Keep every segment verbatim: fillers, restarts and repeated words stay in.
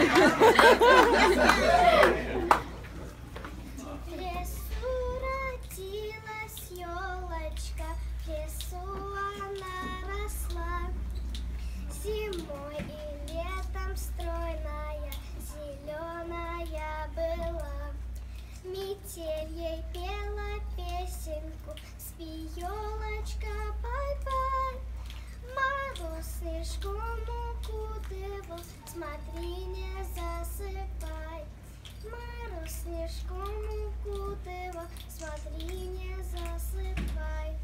лесу родилась елочка, в лесу она росла. Зимой и летом стройная, зеленая была. Метель ей пела песенку, спи, елочка, бай-бай. Мороз снежком укутывал, смотри, не засыпай. Мороз снежком укутывал, смотри, не засыпай.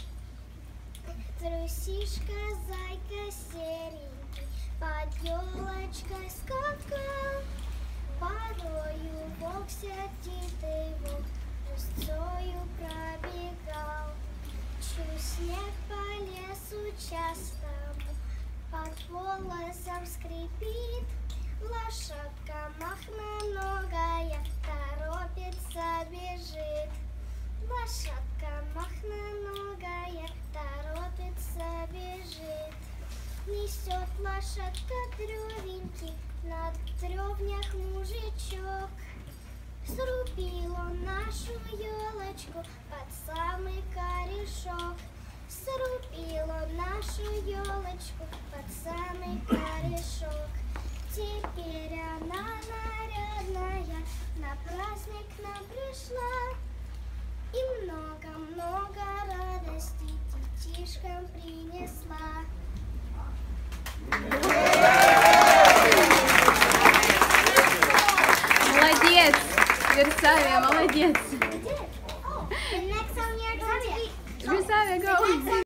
Трусишка, зайка серенький, под елочкой скакал. Порою волк сердит его, густою пробегал. Чую, снег по лесу часто под волосом скрипит. Лошадка махноногая торопится, бежит. Лошадка махноногая торопится, бежит. Несет лошадка древенький, на древнях мужичок. Срубил он нашу елочку под самый корешок. Срубил он нашу елочку под самый корешок. Теперь она нарядная на праздник к нам пришла. И много-много радостей детишкам принесла. Молодец, Версавия, молодец. Версавия, go.